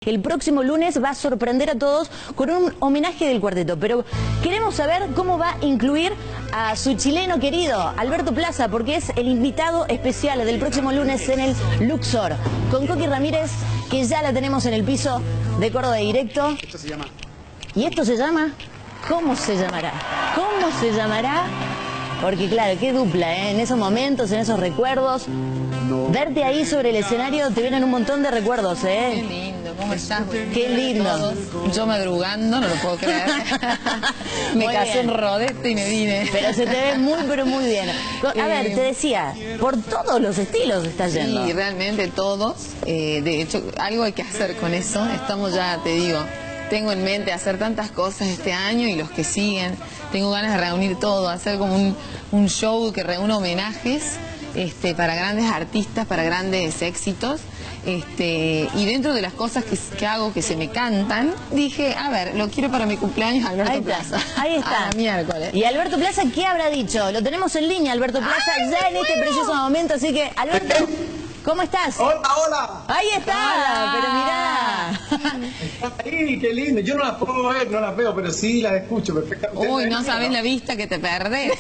que el próximo lunes va a sorprender a todos con un homenaje del cuarteto. Pero queremos saber cómo va a incluir a su chileno querido, Alberto Plaza, porque es el invitado especial del próximo lunes en el Luxor, con Coqui Ramírez, que ya la tenemos en el piso de Córdoba Directo. Esto se llama. ¿Y esto se llama? ¿Cómo se llamará? ¿Cómo se llamará? Porque claro, qué dupla, ¿eh? En esos momentos, en esos recuerdos. No. Verte ahí sobre el escenario te vienen un montón de recuerdos, Qué ¿eh? lindo, ¿cómo estás? Qué lindo. Todos. Yo madrugando, no lo puedo creer. Me Muy casé bien. en Rodete y me vine. Pero se te ve muy, pero muy bien. A ver, te decía, por todos los estilos estás yendo. Sí, realmente todos. De hecho, algo hay que hacer con eso. Estamos ya, te digo, tengo en mente hacer tantas cosas este año y los que siguen. Tengo ganas de reunir todo, hacer como un show que reúna homenajes para grandes artistas, para grandes éxitos. Y dentro de las cosas que hago que se me cantan, dije, a ver, lo quiero para mi cumpleaños, Alberto Ahí está, Plaza. ahí está. A miércoles. Y Alberto Plaza, ¿qué habrá dicho? Lo tenemos en línea, Alberto Plaza, ya en este preciso momento. Así que, Alberto, ¿cómo estás? ¡Hola, hola! Ahí está, Hola. pero mirá. Está ahí, qué lindo. Yo no la puedo ver, no la veo, pero sí la escucho perfectamente. Uy, no sabés la vista que te perdés.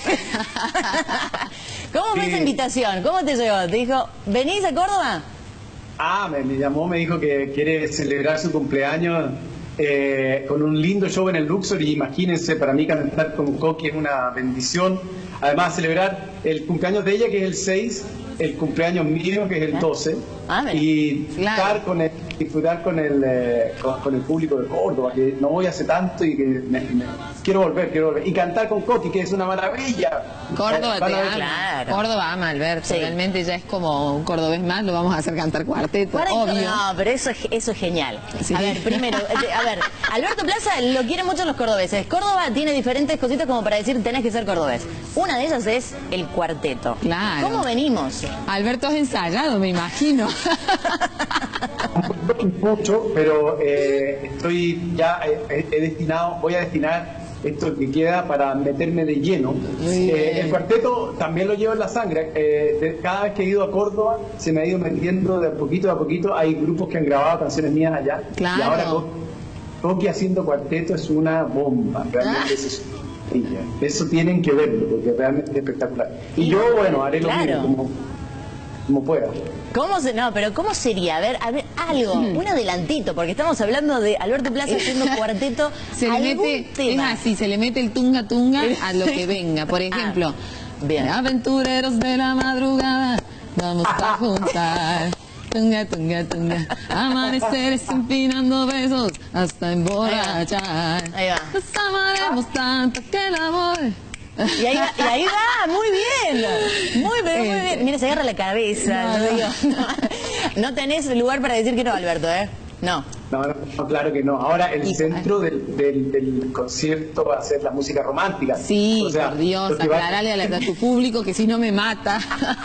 ¿Cómo fue Sí. esa invitación? ¿Cómo te llegó? Te dijo, ¿venís a Córdoba? Me llamó, me dijo que quiere celebrar su cumpleaños con un lindo show en el Luxor. Y imagínense, para mí cantar con Coqui es una bendición. Además, celebrar el cumpleaños de ella, que es el 6, el cumpleaños mío, que es el 12. Mira. Y Claro. disfrutar con el público de Córdoba, que no voy hace tanto y que quiero volver. Y cantar con Coqui, que es una maravilla. Córdoba te Van a ver- ama. Claro. Córdoba ama a Alberto. Sí. Realmente ya es como un cordobés más, lo vamos a hacer cantar cuarteto, Cuarenta- obvio. No, pero eso es genial. Sí. A ver, primero, Alberto Plaza lo quieren mucho los cordobeses. Córdoba tiene diferentes cositas como para decir tenés que ser cordobés. Una de ellas es el cuarteto. Claro. ¿Cómo venimos? Alberto es ensayado, me imagino. Mucho, pero estoy ya voy a destinar esto que queda para meterme de lleno. Muy bien. El cuarteto también lo llevo en la sangre. Cada vez que he ido a Córdoba se me ha ido metiendo de a poquito. Hay grupos que han grabado canciones mías allá. Claro. Y ahora Coqui haciendo cuarteto es una bomba. Realmente eso tienen que verlo, porque realmente es espectacular. Y yo, bueno, haré lo Claro. mismo como pueda. ¿Cómo sería? A ver, algo, un adelantito, porque estamos hablando de Alberto Plaza haciendo cuarteto. Se le ¿Algún mete, es tema? así, se le mete el tunga tunga a lo que venga. Por ejemplo, bien. aventureros de la madrugada, vamos a juntar. Tunga, tunga, tunga. Amaneceres empinando besos hasta emborrachar. Ahí va. Nos amaremos tanto que el amor. Y ahí va, muy bien. Muy bien. Mira, se agarra la cabeza. No, yo digo, no tenés lugar para decir que no, Alberto, ¿eh? No. No, claro que no. Ahora el centro del concierto va a ser la música romántica. Sí, O sea, por Dios, lo que va- aclarale a tu público que si no me mata.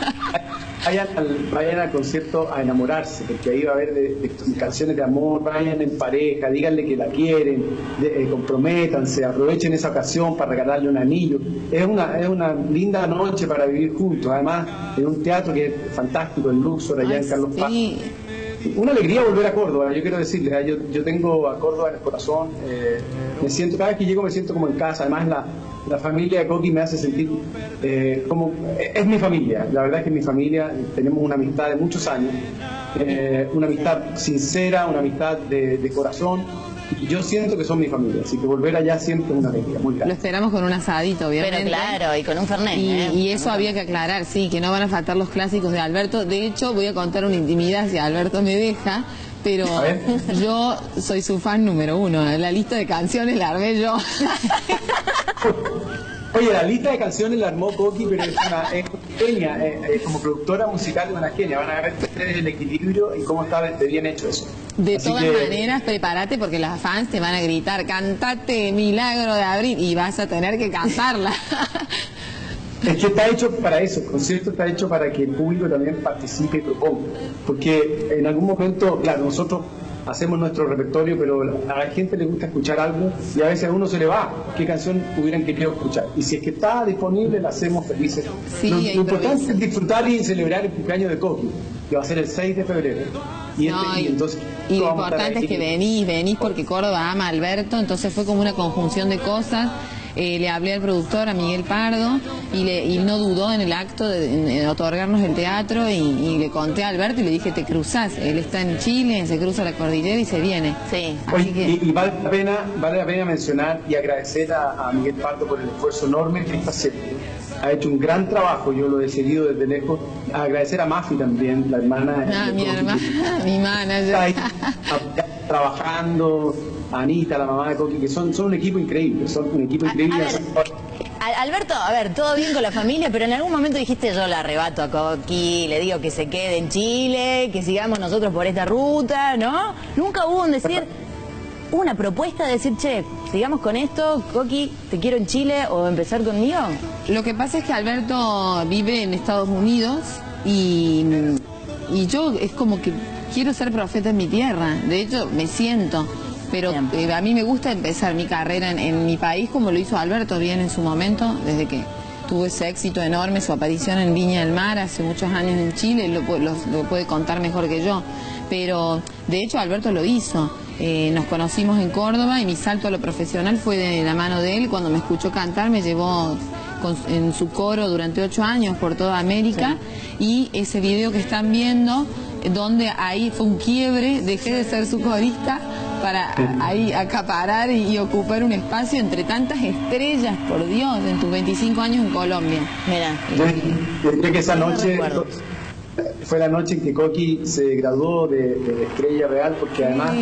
Vayan al concierto a enamorarse, porque ahí va a haber de canciones de amor. Vayan en pareja, díganle que la quieren, comprométanse, aprovechen esa ocasión para regalarle un anillo. Es una linda noche para vivir juntos. Además, en un teatro que es fantástico, el Luxor, allá en Carlos Paz. Sí. Una alegría volver a Córdoba, yo quiero decirles, yo tengo a Córdoba en el corazón, cada vez que llego me siento como en casa. Además la familia de Coqui me hace sentir como, es mi familia, la verdad es que es mi familia, tenemos una amistad de muchos años, una amistad sincera, una amistad de corazón, y yo siento que son mi familia, así que volver allá siempre es una alegría muy Lo grande. esperamos con un asadito, obviamente. Pero claro, y con un Fernet. Y eso había que aclarar, sí, que no van a faltar los clásicos de Alberto. De hecho, voy a contar una intimidad si Alberto me deja, pero A ver. yo soy su fan número 1. La lista de canciones la armé yo. Oye, la lista de canciones la armó Coqui, pero es genia, como productora musical es una genia. Van a ver ustedes el equilibrio y cómo está de bien hecho eso. De Así todas que- maneras, prepárate porque las fans te van a gritar, cantate Milagro de Abril, y vas a tener que cantarla. Es que está hecho para eso, el concierto está hecho para que el público también participe y proponga. Porque en algún momento, claro, nosotros hacemos nuestro repertorio, pero a la gente le gusta escuchar algo y a veces a uno se le va qué canción hubieran querido escuchar. Y si es que está disponible, la hacemos felices. Sí, Lo improvisa. importante es disfrutar y celebrar el cumpleaños de Coqui, que va a ser el 6 de febrero. Y, No, y entonces y lo vamos a estar importante es que ahí. venís porque Córdoba ama a Alberto, entonces fue como una conjunción de cosas. Le hablé al productor, a Miguel Pardo, y no dudó en el acto de otorgarnos el teatro, y le conté a Alberto y le dije, te cruzás, él está en Chile, se cruza la cordillera y se viene. Sí. Así Oye, que... y vale la pena mencionar y agradecer a Miguel Pardo por el esfuerzo enorme que está haciendo. Ha hecho un gran trabajo, yo lo he seguido desde lejos. Agradecer a Mafi también, la hermana. mi hermana, mi manager. Está ahí trabajando, Anita, la mamá de Coqui, que son un equipo increíble, Alberto, a ver, todo bien con la familia, pero en algún momento dijiste, yo la arrebato a Coqui, le digo que se quede en Chile, que sigamos nosotros por esta ruta, ¿no? Nunca hubo una propuesta de decir, che, sigamos con esto, Coqui, te quiero en Chile, o empezar conmigo. Lo que pasa es que Alberto vive en Estados Unidos y yo es como que quiero ser profeta en mi tierra. De hecho, me siento. Pero a mí me gusta empezar mi carrera en mi país, como lo hizo Alberto bien en su momento, desde que tuvo ese éxito enorme, su aparición en Viña del Mar hace muchos años en Chile, lo puede contar mejor que yo. Pero de hecho Alberto lo hizo. Nos conocimos en Córdoba y mi salto a lo profesional fue de la mano de él. Cuando me escuchó cantar me llevó en su coro durante 8 años por toda América, y ese video que están viendo, donde ahí fue un quiebre, dejé de ser su corista para ahí acaparar y ocupar un espacio entre tantas estrellas, por Dios, en tus 25 años en Colombia. Mira. Yo creo que esa noche fue la noche en que Coqui se graduó de Estrella Real, porque además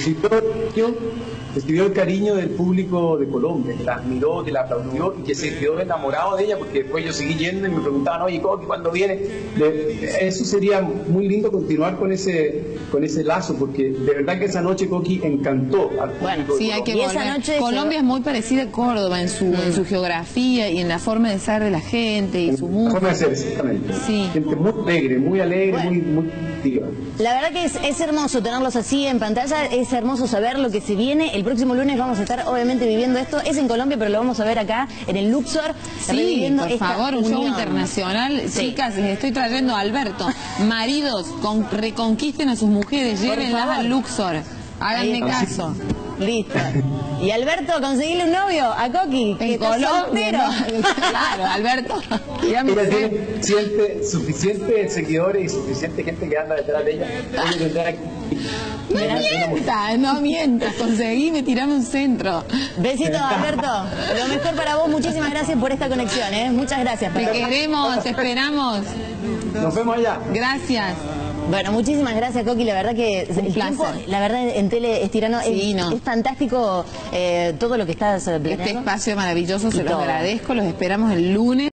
recibió el cariño del público de Colombia, que la admiró, que la aplaudió y que se quedó enamorado de ella, porque después yo seguí yendo y me preguntaban, oye, Coqui, ¿cuándo viene? Eso sería muy lindo continuar con ese lazo, porque de verdad que esa noche Coqui encantó al público. Bueno, sí, hay que Y volver. esa noche Colombia es muy parecida a Córdoba en su geografía y en la forma de ser de la gente y su La forma de música. ser, exactamente. Sí. Gente muy alegre, muy activa. La verdad que es hermoso tenerlos así en pantalla, es hermoso saber lo que se viene. El próximo lunes vamos a estar obviamente viviendo esto, es en Colombia, pero lo vamos a ver acá en el Luxor. Sí, por favor, un show internacional. Sí. Chicas, les estoy trayendo a Alberto. Maridos, reconquisten a sus mujeres, llévenlas al Luxor. Háganme caso. Listo. Y Alberto, conseguirle un novio a Coqui, que En está Colombia, soltero. ¿no? Claro, Alberto. Dígame Ella usted. tiene suficientes seguidores y suficiente gente que anda detrás de ella. Ella tendrá que... No mientas, conseguime, tirame un centro. Besitos, Alberto. Lo mejor para vos, muchísimas gracias por esta conexión, ¿eh? Muchas gracias. Te queremos, te esperamos. Nos vemos allá. Gracias. Bueno, muchísimas gracias, Coqui. La verdad que el tiempo, la verdad, en Tele es tirano. Sí, es fantástico todo lo que estás planeando. Este espacio maravilloso, se los todo. agradezco. Los esperamos el lunes.